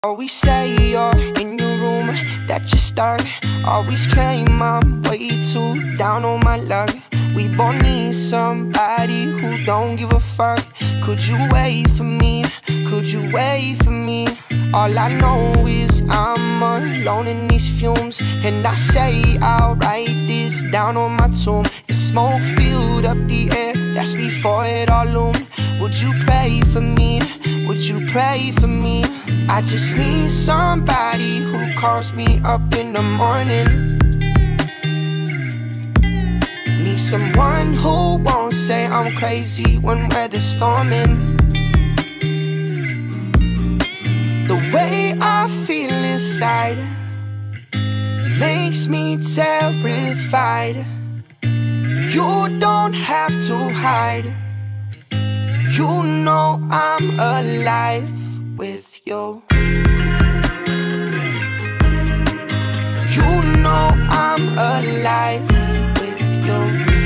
Always say you're in your room, that you start. Always claim I'm way too down on my luck. We both need somebody who don't give a fuck. Could you wait for me? Could you wait for me? All I know is I'm alone in these fumes, and I say I'll write this down on my tomb. The smoke filled up the air, that's before it all loomed. Would you pray for me? Would you pray for me? I just need somebody who calls me up in the morning. Need someone who won't say I'm crazy when weather's storming. The way I feel inside makes me terrified. You don't have to hide. You know I'm alive with you. You know I'm alive with you.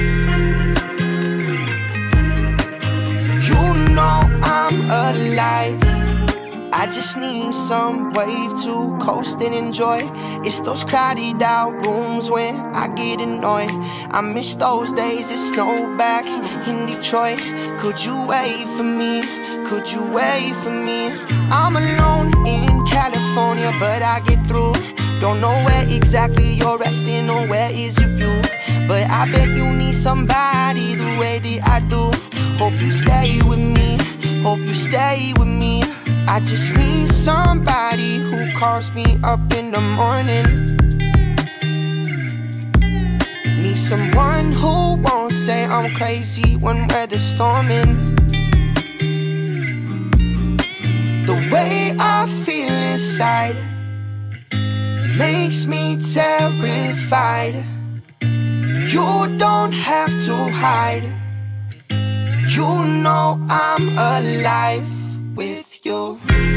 You know I'm alive. I just need some wave to coast and enjoy. It's those crowded out rooms where I get annoyed. I miss those days it snowed back in Detroit. Could you wait for me? Could you wait for me? I'm alone in California, but I get through. Don't know where exactly you're resting or where is your view, but I bet you need somebody the way that I do. Hope you stay with me, hope you stay with me. I just need somebody who calls me up in the morning. Need someone who won't say I'm crazy when weather's storming. The way I feel inside makes me terrified. You don't have to hide. You know I'm alive with you.